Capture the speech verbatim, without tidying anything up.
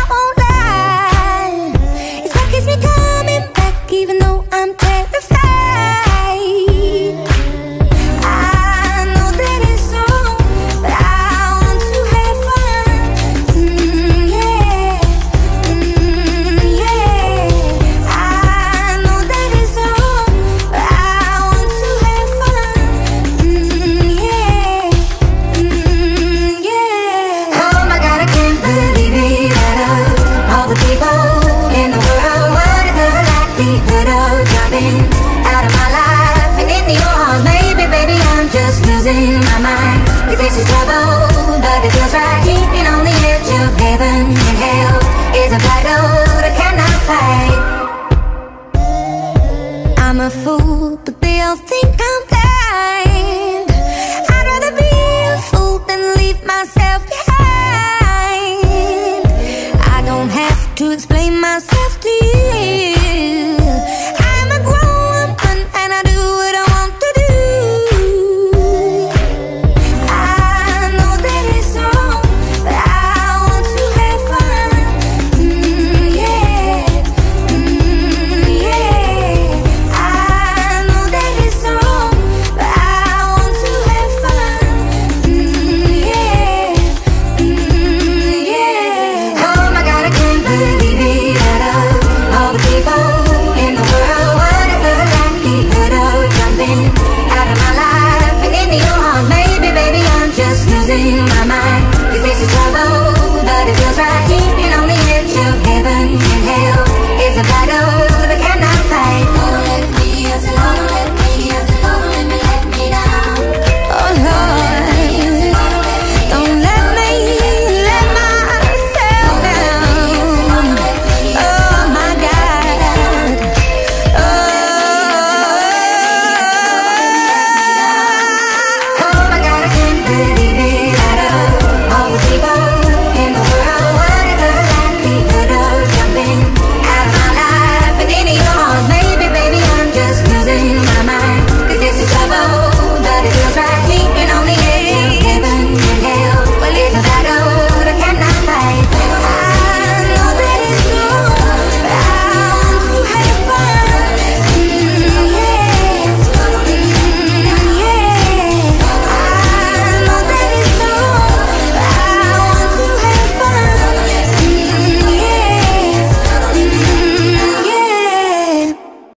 won't lie. It's what keeps me coming back, even though I'm terrified. Out of my life and into your arms, maybe, baby, I'm just losing my mind. Cause this is trouble, but it feels right. Keeping on the edge of heaven and hell is a battle I cannot fight. I'm a fool, but they all think I'm blind. I'd rather be a fool than leave myself behind. I don't have to explain myself to you.